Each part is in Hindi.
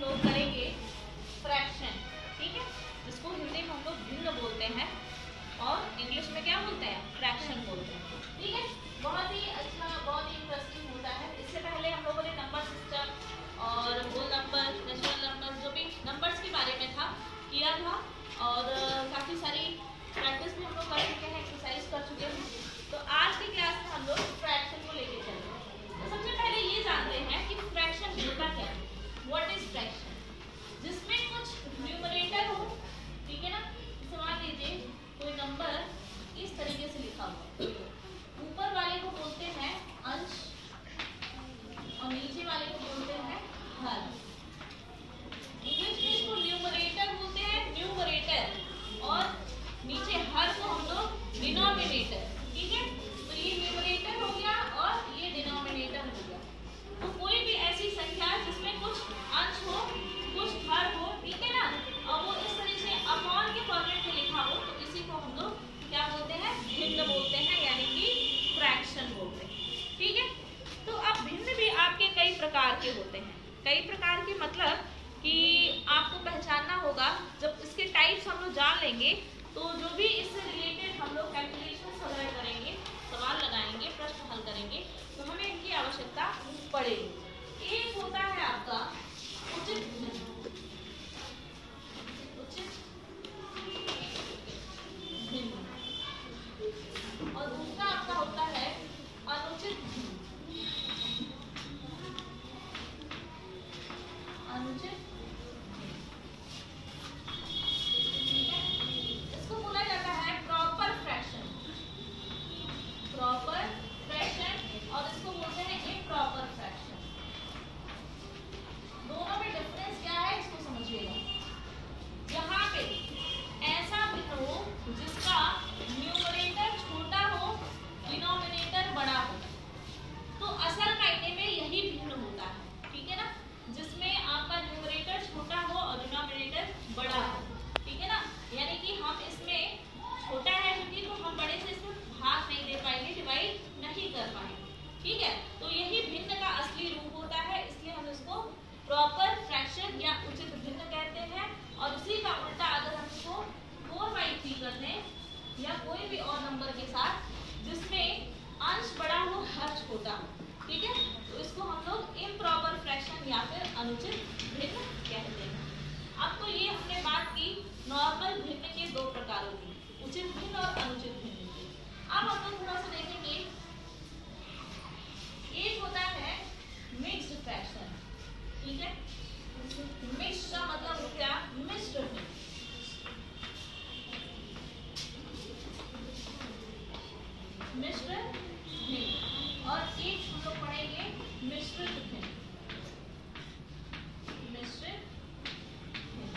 लोग करेंगे फ्रैक्शन, ठीक है, जिसको हिंदी में हम लोग भिन्न बोलते हैं और इंग्लिश में क्या बोलते हैं, फ्रैक्शन बोलते हैं, ठीक है। बहुत ही अच्छा, बहुत ही इंटरेस्टिंग होता है। इससे पहले हम लोगों ने नंबर सिस्टम और होल नंबर, नेचुरल नंबर, जो भी नंबर्स के बारे में था किया था और काफ़ी सारी प्रैक्टिस भी हम लोग कर चुके हैं, एक्सरसाइज कर चुके हैं। तो आज की क्लास में हम लोग फ्रैक्शन को लेके चलेंगे। तो सबसे पहले ये जानते हैं कि फ्रैक्शन होता क्या है, व्हाट इज फ्रैक्शन, जिसमें कुछ न्यूमरेटर हो, ठीक है ना। मान लीजिए कोई नंबर इस तरीके से लिखा हुआ, ऊपर वाले को बोलते हैं अंश और नीचे वाले को बोलते हैं हर। इंग्लिश में इसको न्यूमरेटर बोलते हैं, न्यूमरेटर, और नीचे हर को हम लोग डिनोमिनेटर, ठीक है। तो ये न्यूमरेटर हो गया और ये डिनोमिनेटर हो गया। तो कोई भी ऐसी संख्या जिसमें कुछ अंश हो, कुछ हर हो, ठीक है ना, और वो इस तरह से अपॉन के फॉर्मेट में लिखा हो, तो इसी को हम लोग क्या बोलते हैं, भिन्न बोलते हैं, यानी कि फ्रैक्शन बोलते हैं, ठीक है। तो अब भिन्न भी आपके कई प्रकार के होते हैं। कई प्रकार के मतलब कि आपको पहचानना होगा। जब इसके टाइप्स हम लोग जान लेंगे तो जो भी इससे रिलेटेड हम लोग कैलकुलेशन वगैरह करेंगे, सवाल लगाएंगे, प्रश्न हल करेंगे, तो हमें इनकी आवश्यकता पड़ेगी। एक होता है आपका उचित भिन्न, उचित भिन्न, और दूसरा आपका होता है अनुचित भिन्न, अनुचित, इसको बोला जाता है प्रॉपर फ्रैक्शन, प्रॉपर फ्रैक्शन, और इसको बोलते हैं इम्प्रॉपर फ्रैक्शन। दोनों में डिफरेंस क्या है इसको समझिएगा। यहाँ पे ऐसा भिन्न हो जिसका न्यूमरेटर छोटा हो, डिनोमिनेटर बड़ा हो, तो असल मायने में यही भिन्न होता है, ठीक है ना, जिसमें आपका न्यूमरेटर छोटा हो और डिनोमिनेटर बड़ा हो, ठीक है ना। यानी कि हम इसमें छोटा है क्योंकि तो हम बड़े से इसमें भाग नहीं दे पाएंगे, डिवाइड नहीं कर पाएंगे, ठीक है। तो यही भिन्न का असली रूप होता है, इसलिए हम इसको प्रॉपर फ्रैक्शन या उचित भिन्न कहते हैं। और उसी का उल्टा अगर हम इसको 4/3 कर दें या कोई भी और नंबर के साथ जिसमें अंश बड़ा हो, हर छोटा हो, ठीक है, तो इसको हम लोग इम्प्रॉपर फ्रैक्शन या फिर अनुचित भिन्न कहते हैं। अब तो ये हमने बात की नॉर्मल भिन्न के दो प्रकारों की, उचित भिन्न और अनुचित भिन्न की। अब हम लोग थोड़ा सा देखेंगे, एक होता है मिक्स्ड फ्रैक्शन, ठीक है। मिक्स्ड का मतलब हो गया मिश्र भिन्न, मिश्र भिन्न, और एक हम लोग पढ़ेंगे मिश्रित भिन्न, मिश्रित भिन्न।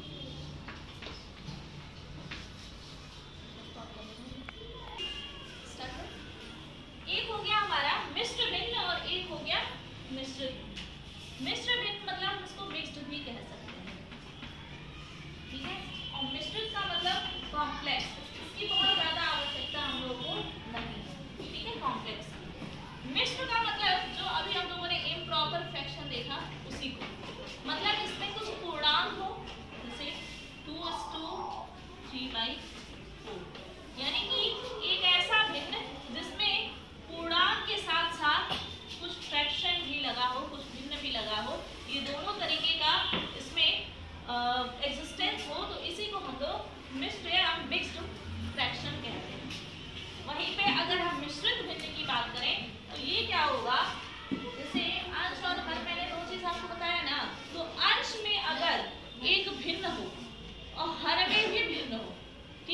एक हो गया हमारा मिश्र भिन्न और एक हो गया मिश्रित भिन्न। मिश्र भिन्न मतलब हम इसको मिक्स्ड भी कह सकते हैं, ठीक है, और मिश्रित का मतलब कॉम्प्लेक्स, इसकी बहुत ज्यादा आवश्यकता हम लोग को नहीं है, ठीक है, कॉम्प्लेक्स। मिश्र का मतलब जो अभी हम लोगों ने इम्प्रॉपर फ्रैक्शन देखा उसी को, मतलब इसमें कुछ पूर्णांक हो, जैसे 2:3/4, यानी कि एक ऐसा भिन्न जिसमें पूर्णांक के साथ साथ कुछ फ्रैक्शन भी लगा हो, कुछ भिन्न भी लगा हो, ये दोनों तरीके का इसमें एग्जिस्टेंस हो, तो इसी को हम लोग मिश्र या मिक्स्ड फ्रैक्शन कहते हैं। वहीं पे अगर हम मिश्रित भिन्न की बात करें तो ये क्या होगा, जैसे अंश और हर, मैंने दो चीज आपको बताया ना, तो अंश में अगर एक भिन्न हो और हर में भी भिन्न हो,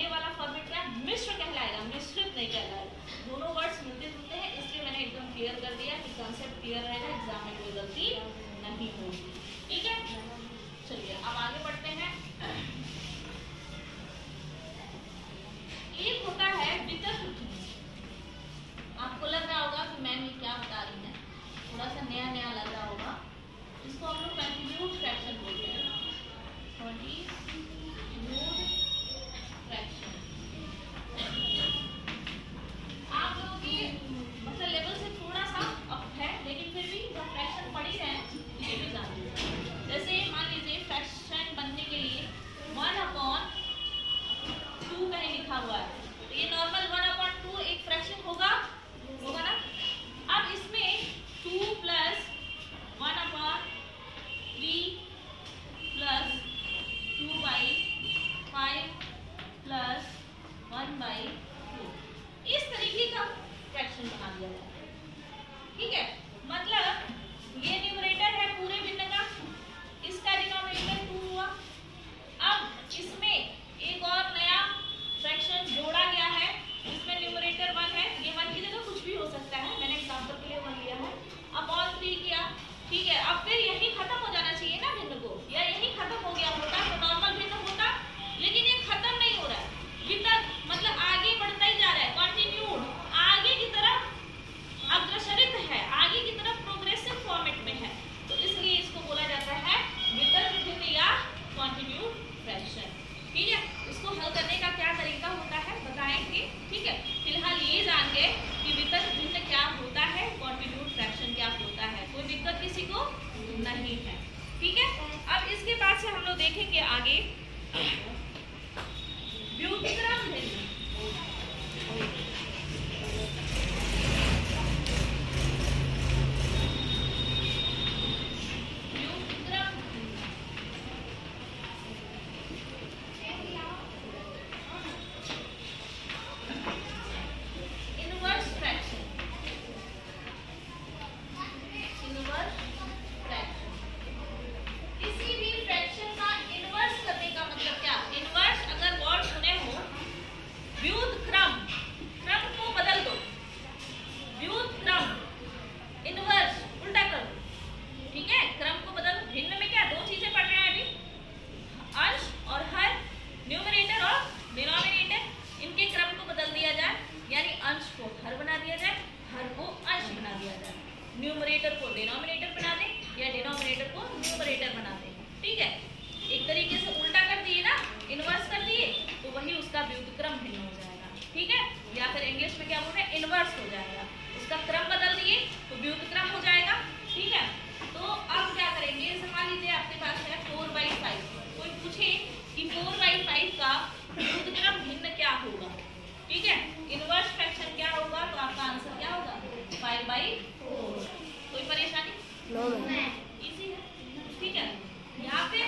ये वाला फॉर्मेट क्या मिश्र कहलाएगा, मिश्रित नहीं कहलाएगा। दोनों वर्ड्स मिलते जुलते हैं, इसलिए मैंने एकदम क्लियर कर दिया कि कंसेप्ट क्लियर रहेगा, एग्जाम में कोई गलती नहीं होगी। ठीक है, चलिए अब आगे बढ़ते हैं। एक होता है वितर्क भिन्न। आपको लग रहा होगा कि मैम ये क्या बता रही है, थोड़ा सा नया नया लग रहा होगा। इसको हम लोग कंटिन्यूड फ्रैक्शन बोलते हैं, कंटिन्यूड फ्रैक्शन। आप लोगों के मतलब लेवल से थोड़ा सा अप है, लेकिन फिर भी जब फ्रैक्शन पढ़ ही रहे हैं ये भी जान लीजिए। जैसे मान लीजिए फ्रैक्शन बनने के लिए 1/2 कहीं लिखा हुआ है, तो ये नॉर्मल 1/2 एक फ्रैक्शन होगा ना। अब इसमें 2 + 1/3 + 2/5 + 1/2 इस तरीके का फ्रैक्शन बना दिया जाए। ठीक है, मतलब ये न्यूमरेटर है पूरे भिन्न का, इसका डिनोमिनेटर 2 हुआ। अब इसमें एक और नया फ्रैक्शन जोड़ा गया है, इसमें न्यूमरेटर 1 है, ये 1 की जगह कुछ भी हो सकता है, मैंने एग्जांपल के लिए 1 लिया है, अपॉन 3 किया। ठीक है, अब फिर यही खत्म हो जाना चाहिए ना भिन्न को, या यही खत्म हो गया होता तो नॉर्मल भिन्न होता, लेकिन ये खत्म नहीं हो रहा है, वितर्क मतलब आगे बढ़ता ही जा रहा है, कंटिन्यूड आगे की तरफ अग्रसरित है, आगे की तरफ प्रोग्रेसिव फॉर्मेट में है, तो इसलिए इसको बोला जाता है वितर्क भिन्न या कंटिन्यूड फ्रैक्शन। ठीक है, इसको हल करने का क्या तरीका होता है बताएंगे। ठीक है, फिलहाल ये जान गए कि वितर्क भिन्न क्या होता है, कंटिन्यूड फ्रैक्शन क्या होता है, कोई दिक्कत किसी को नहीं है। ठीक है, अब इसके बाद से हम लोग देखेंगे आगे व्युत्क्रम भिन्न। न्यूमरेटर को डिनोमिनेटर बना दें या डिनोमिनेटर को न्यूमरेटर बना दें। ठीक है, एक तरीके से उल्टा कर दिए ना, इनवर्स कर दिए तो वही उसका व्युत्क्रम भिन्न हो जाएगा। ठीक है, या फिर इंग्लिश में क्या बोल रहे हैं, इनवर्स हो जाएगा, उसका क्रम बदल दिए तो व्युत्क्रम हो जाएगा। ठीक है, तो अब क्या करेंगे, मान लीजिए आपके पास है 4/5, कोई पूछे कि 4/5 का व्युत्क्रम भिन्न क्या होगा। ठीक है, इनवर्स फ्रैक्शन क्या होगा, तो आपका आंसर क्या होगा 5/4। कोई परेशानी इजी है। ठीक है, यहाँ पे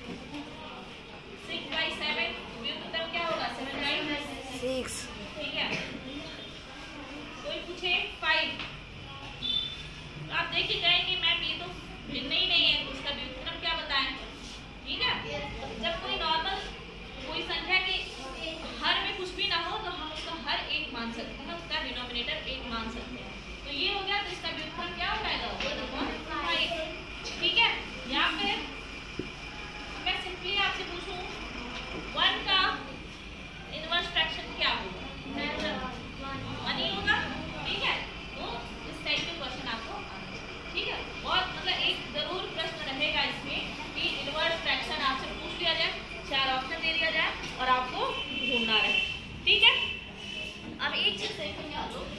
6/7 व्युत्क्रम क्या होगा 7/6। ठीक है, कोई पूछे 5, तो आप देख ही गए कि मैम ये तो भिन्न ही नहीं है, उसका व्युत्क्रम क्या बताएं। ठीक है, जब कोई नॉर्मल कोई संख्या के हर में कुछ भी ना हो तो हम उसका हर एक मान सकते हैं, उसका डिनोमिनेटर 1 मान सकते हैं, तो ये हो गया, तो इसका व्युत्क्रम क्या हो जाएगा 1/5। ठीक है, यहाँ पे मैं सिंपली आपसे पूछूं 1 का इनवर्स फ्रैक्शन क्या होगा, 1 ही होगा। ठीक है, तो इस टाइप के क्वेश्चन आपको आना चाहिए। ठीक है, बहुत मतलब एक जरूर प्रश्न रहेगा इसमें कि इनवर्स फ्रैक्शन आपसे पूछ लिया जाए, 4 ऑप्शन दे दिया जाए और आपको ढूंढना रहे। ठीक है, अब एक चीज देखेंगे आप लोग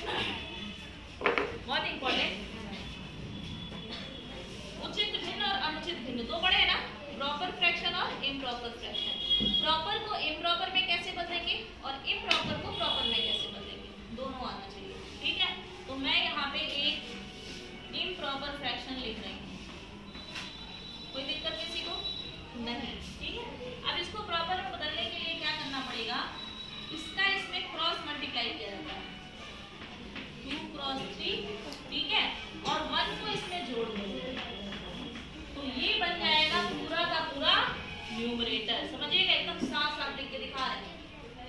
बहुत इंपॉर्टेंट, उचित भिन्न और अनुचित भिन्न दो बड़े हैं ना, प्रॉपर फ्रैक्शन और इम्प्रॉपर फ्रैक्शन। प्रॉपर को इम्प्रॉपर में कैसे बदलेंगे और इम्प्रॉपर को प्रॉपर में कैसे बदलेंगे, दोनों आना चाहिए। ठीक है, तो मैं यहाँ पे एक इम्प्रॉपर फ्रैक्शन लिख रही हूँ, कोई दिक्कत किसी को नहीं। ठीक है, अब इसको प्रॉपर में बदलने के लिए क्या करना पड़ेगा, इसका इसमें क्रॉस मल्टीप्लाई किया जाता है, 2 × 3। ठीक है, और 1 को इसमें जोड़ देंगे, तो ये बन जाएगा पूरा का पूरा न्यूमरेटर। समझिएगा, एकदम साफ साफ लिख के दिखा रहे हैं,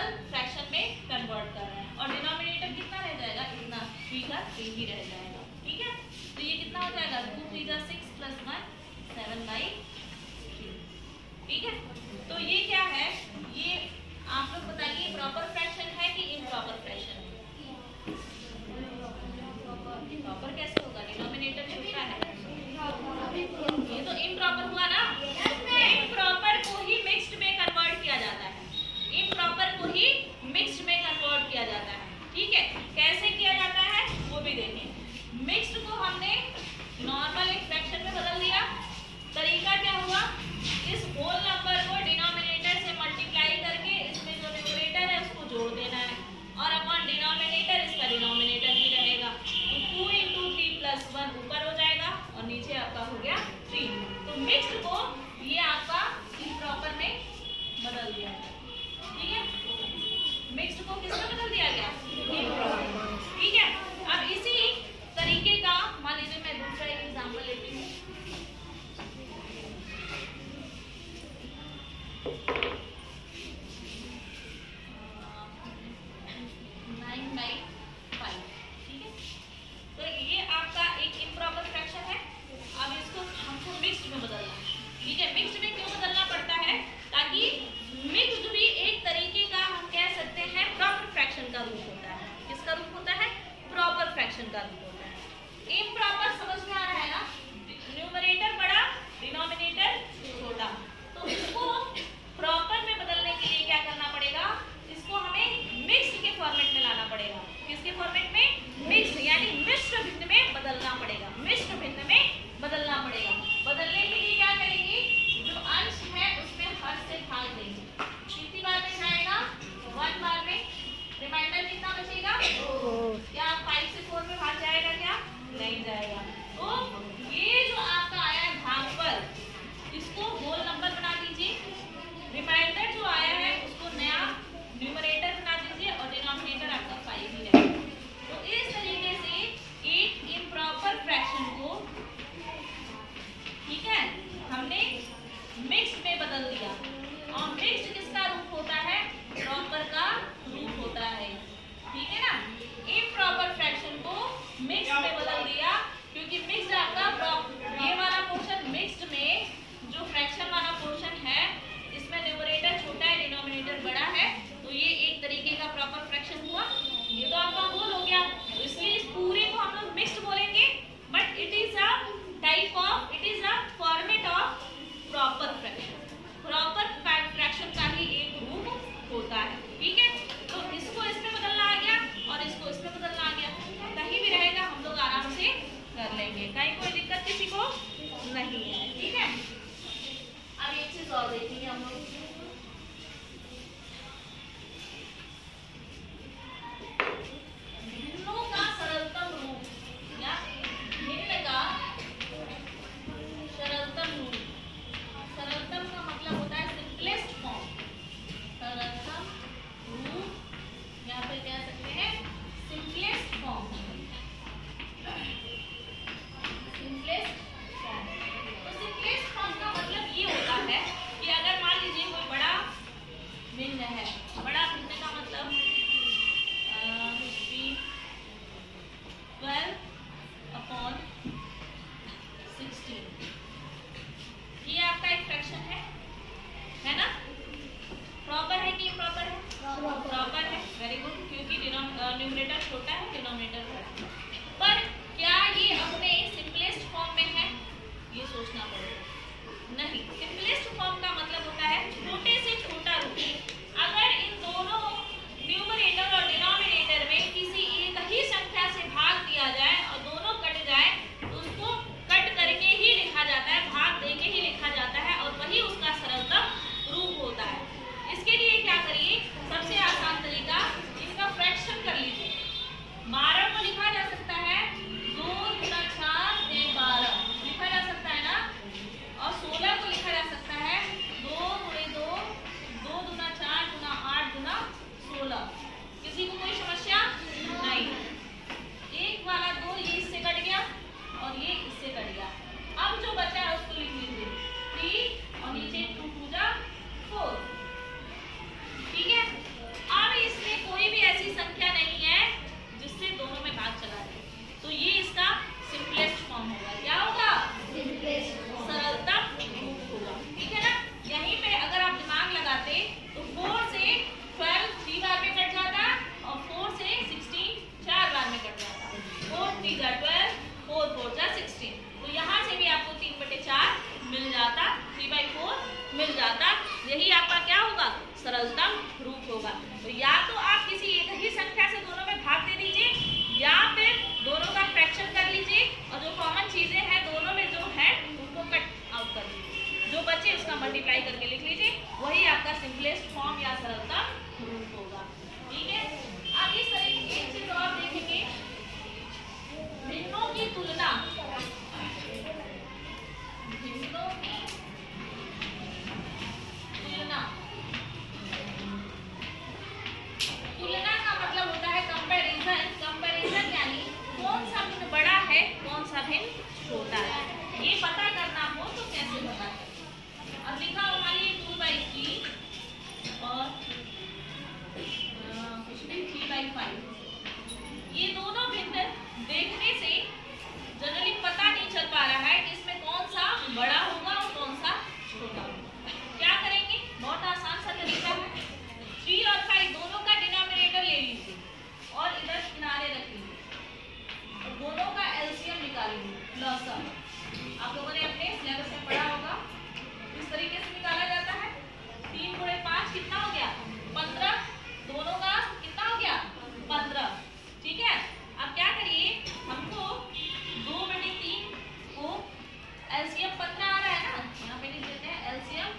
प्रॉपर फ्रैक्शन में कन्वर्ट कर रहे हैं और डिनोमिनेटर कितना रह जाएगा, इतना 3 का 3 ही रह जाएगा। ठीक है, तो ये कितना हो जाएगा 2 3 जा 6 + 1 7/3। ठीक है, तो ये क्या है, ये आप लोग बताइए प्रॉपर फ्रैक्शन है कि इम्प्रॉपर फ्रैक्शन है? प्रॉपर कैसे होगा, डिनोमिनेटर छोटा है, ये तो इम्प्रॉपर हुआ ना। इम्प्रॉपर को ही मिक्स्ड में कन्वर्ट किया जाता है, इम्प्रॉपर को ही मिक्स्ड में कन्वर्ट किया जाता है। ठीक है, कैसे किया जाता है वो भी देखें। मिक्स्ड को हमने नॉर्मल एक फ्रैक्शन में बदल दिया, तरीका क्या हुआ, इस होल नंबर को डिनोमिनेटर से मल्टीप्लाई करके इसमें जो न्यूमरेटर है उसको जोड़ देना है और अपॉन डिनोमिनेटर इसका डिनोमिनेटर ही रहेगा, तो 2 × 3 + 1 ऊपर हो जाएगा और नीचे आपका हो गया 3। तो मिक्स्ड को ये आपका इम्प्रॉपर में बदल दिया गया। ठीक है, मिक्स्ड को किसमें बदल दिया गया, इम्प्रॉपर। ठीक है, अब इसी तरीके का मान लीजिए मैं दूसरा एक एग्जांपल लेती हूँ। 9/5। ठीक है, तो ये आपका एक इम्प्रॉपर फ्रैक्शन है। अब इसको हमको मिक्स्ड में बदलना है। ठीक है, मिक्स्ड में क्यों बदलना पड़ता है, ताकि मिक्स्ड भी एक तरीके का हम कह सकते हैं प्रॉपर फ्रैक्शन का रूप होता है। किसका रूप होता है, प्रॉपर फ्रैक्शन का रूप होता है। इम्प्रॉपर समझ में आ रहा है ना, न्यूमरेटर बड़ा डिनोमिनेटर छोटा, तो इसको प्रॉपर में बदलने के लिए क्या करना पड़ेगा, इसको हमें मिक्स्ड के फॉर्मेट में लाना पड़ेगा। किसके फॉर्मेट में, मिक्स्ड, यानी मिश्र भिन्न में बदलना पड़ेगा, मिश्र भिन्न में बदलना पड़ेगा। बदलने के लिए क्या करेंगे, जो अंश है उसमें हर से भाग देंगे, कितनी बार में जाएगा, 1 बार में, रिमाइंडर कितना बचेगा, क्या 5 से 4 में भाग जाएगा, क्या नहीं जाएगा। तो ये जो आपका आया है भागफल, इसको होल नंबर बना दीजिए, रिमाइंडर जो आया है उसको नया न्यूमरेटर बना दीजिए और डिनोमिनेटर आपका 5 ही रहेगा। तो इस तरीके से एक इम्प्रॉपर फ्रैक्शन को, ठीक है, हमने मिक्स्ड में बदल दिया। और मिक्स्ड किसका रूप होता है, प्रॉपर का रूप होता है। ठीक है ना, इम्प्रॉपर फ्रैक्शन को मिक्स्ड में बदल दिया, क्योंकि मिक्स्ड आपका ये वाला पोर्शन, मिक्स्ड में जो फ्रैक्शन वाला पोर्शन है इसमें न्यूमरेटर छोटा है डिनोमिनेटर बड़ा है, तो ये एक तरीके का प्रॉपर फ्रैक्शन हुआ। ये तो आपका होल हो गया, तो इसलिए इस पूरे को हम लोग मिक्स्ड बोलेंगे, but it is a type of, it is a format of proper fraction. Proper fraction का ही एक रूप होता है। ठीक है, तो इसको इसमें बदलना आ गया और इसको इसमें बदलना आ गया, कहीं भी रहेगा हम लोग आराम से कर लेंगे, कहीं कोई दिक्कत किसी को नहीं है। ठीक है, अब एक चीज और देखेंगे हम लोग, भिन्नों का सरलतम रूप या भिन्न का सरलतम रूप। सरलतम का मतलब होता है सिंपलेस्ट फॉर्म, सरलतम रूप या फिर कह सकते हैं सिंपलेस्ट फॉर्म, सिंपलेस्ट फॉर्म। तो सिंपलेस्ट फॉर्म का मतलब ये होता है कि अगर मान लीजिए कोई बड़ा भिन्न है, बड़ा भिन्न का मतलब 12/16, ये आपका एक फ्रैक्शन है ना, प्रॉपर है कि इम्प्रॉपर है, प्रॉपर है, वेरी गुड, क्योंकि न्यूमरेटर छोटा है डिनोमिनेटर बड़ा है। पर क्या ये अपने सिंपलेस्ट फॉर्म में है, ये सोचना पड़ेगा। नहीं, सिंपलेस्ट फॉर्म का मतलब होता है छोटे से छोटा रूप। अगर इन दो तो या तो आप किसी एक ही संख्या से दोनों में भाग दे दीजिए या फिर दोनों का फ्रैक्शन कर लीजिए और जो कॉमन चीजें हैं दोनों में जो है उनको कट आउट कर लीजिए, जो बचे उसका मल्टीप्लाई करके लिख लीजिए, वही आपका सिंपलेस्ट फॉर्म या सरलता रूप होगा। ठीक है, अब इस तरह की एक चीज और देखेंगे, भिन्नों की तुलना, भिन्नों की तुलना, तुलना का मतलब होता है कंपैरिजन। कंपैरिजन यानी कौन सा भिन्न बड़ा है, कौन सा भिन्न छोटा है, ये पता करना हो तो कैसे पता करें। अब लिखा हो मान लीजिए 2/3 और कुछ भी 3/5, ये दोनों भिन्न देखने से जनरली पता नहीं चल पा रहा है कि इसमें कौन सा बड़ा होगा और कौन सा छोटा होगा। क्या करेंगे, बहुत आसान सा तरीका है, 3 और 5 दोनों का डिनोमिनेटर ले लीजिए और इधर किनारे रख लीजिए और दोनों का एलसीएम निकालिए, लॉसअप। आप लोगों ने अपने सिलेबस में पढ़ा होगा इस तरीके से निकाला जाता है। 3 गुणे 5 कितना हो गया, 15, दोनों का कितना हो गया 15। ठीक है, अब क्या करिए, हमको 2/3 को एलसीएम 15 आ रहा है ना, यहाँ पे लिख देते हैं एलसीएम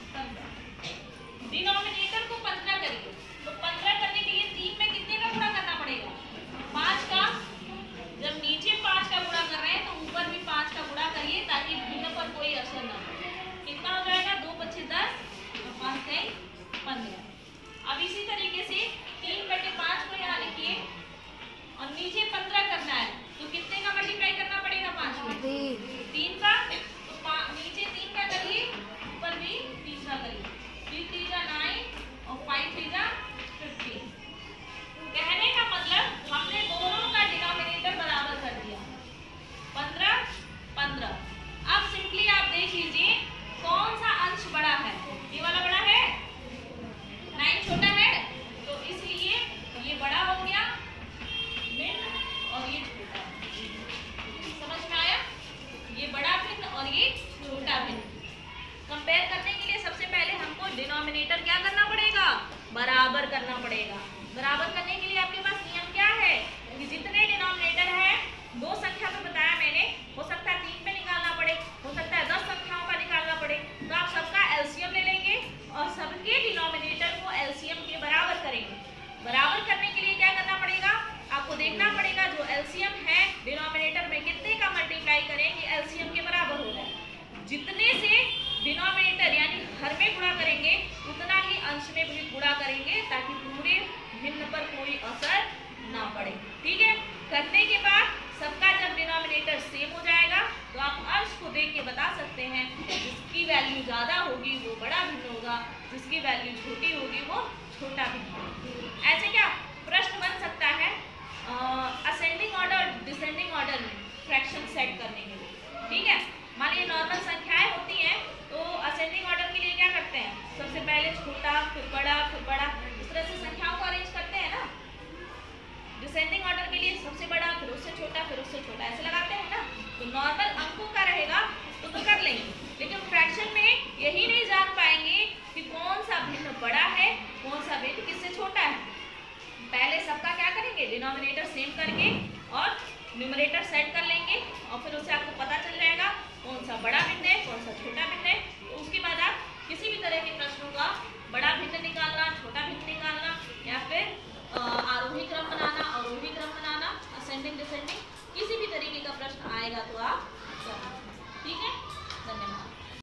15, डिनोमिनेटर को 15 करिए, तो 15 करने के लिए 3 में कितने का गुणा करना पड़ेगा, 5 का। जब नीचे 5 का गुणा कर रहे हैं तो ऊपर भी 5 का गुणा करिए ताकि भिन्न पर कोई असर न पड़े। कितना हो जाएगा, 2×5 = 10 और 5×3 = 15। अब इसी तरीके से 3/5 को यहाँ लिखिए और नीचे 15 करना है तो कितने का मल्टीप्लाई करना पड़ेगा, 5 में 3 का, तो नीचे 3 का करिए, ऊपर भी 3 का करिए, 3×3 = 9 और 5×3 = 15। कहने का मतलब हमने दोनों का डिनोमिनेटर बराबर कर दिया, 15 15। अब सिंपली आप देख लीजिए कौन सा अंश बड़ा है, ये वाला बड़ा है, 9 छोटा है, तो इसलिए ये बड़ा हो गया भिन्न और ये छोटा। समझ में आया, ये बड़ा भिन्न और ये छोटा भिन्न। कंपेयर करने के लिए सबसे पहले हमको डिनोमिनेटर क्या करना पड़ेगा, बराबर करना पड़ेगा। बराबर करने के लिए आपके पास नियम क्या है कि जितने डिनोमिनेटर है, 2 संख्या पे बताया मैंने, हो सकता है 3 पे निकालना पड़े, हो सकता है 10 संख्याओं का निकालना पड़े, तो आप सबका एलसीएम ले लेंगे और सबके डिनोमिनेटर को एलसीएम के बराबर करेंगे। बराबर करने के लिए क्या करना पड़ेगा, आपको देखना पड़ेगा जो एलसीएम है डिनोमिनेटर में कितने का मल्टीप्लाई करेंगे, एलसीएम के बराबर हो जाए। जितने से डिनोमिनेटर यानी हर में गुणा करेंगे उतना ही अंश में भी गुणा करेंगे ताकि पूरे भिन्न पर कोई असर ना पड़े। ठीक है, करने के बाद सबका जब डिनोमिनेटर सेम हो जाएगा तो आप अंश को देख के बता सकते हैं जिसकी वैल्यू ज्यादा होगी वो बड़ा भिन्न होगा, जिसकी वैल्यू छोटी होगी वो छोटा भिन्न होगा। ऐसे क्या प्रश्न बन सकता है असेंडिंग ऑर्डर और डिसेंडिंग ऑर्डर में फ्रैक्शन सेट करने के लिए। ठीक है, मान लीजिए नॉर्मल संख्याएं होती हैं तो असेंडिंग ऑर्डर के लिए क्या करते हैं, सबसे पहले छोटा फिर बड़ा, इस तरह से संख्याओं को अरेंज करते हैं ना। डिसेंडिंग ऑर्डर के लिए सबसे बड़ा फिर उससे छोटा फिर उससे छोटा, ऐसे लगाते हैं ना। तो नॉर्मल अंकों का रहेगा तो कर लेंगे, लेकिन फ्रैक्शन में यही नहीं जान पाएंगे कि कौन सा भिन्न बड़ा है, कौन सा भिन्न किससे छोटा है। पहले सबका क्या करेंगे, डिनोमिनेटर सेम करके और न्यूमरेटर सेट कर लेंगे और फिर उससे आपको पता चल जाएगा कौन सा बड़ा भिन्न है, कौन सा छोटा भिन्न है। तो उसके बाद आप किसी भी तरह के प्रश्नों का बड़ा भिन्न निकालना, छोटा भिन्न निकालना या फिर आरोही क्रम बनाना, अवरोही क्रम बनाना, असेंडिंग डिसेंडिंग, किसी भी तरीके का प्रश्न आएगा तो आप